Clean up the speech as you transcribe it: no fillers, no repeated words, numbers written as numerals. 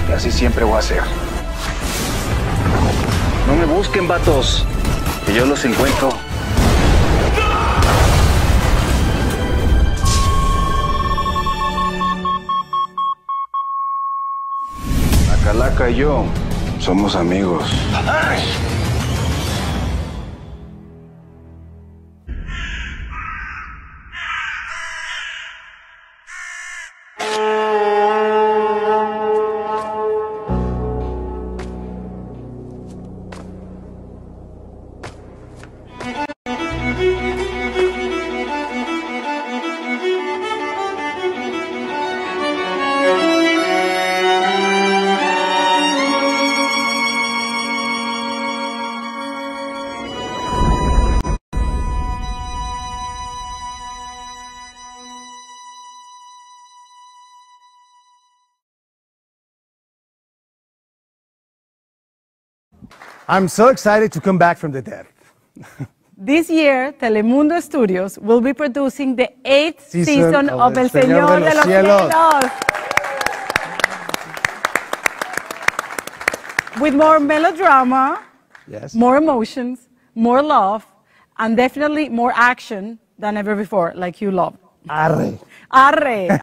Y así siempre voy a ser. No me busquen, vatos, que yo los encuentro. La Calaca y yo somos amigos. ¡Ay! I'm so excited to come back from the dead. This year, Telemundo Studios will be producing the 8th season of El Señor De Los Cielos. With more melodrama, Yes. more emotions, more love, and definitely more action than ever before, like you love. Arre. Arre!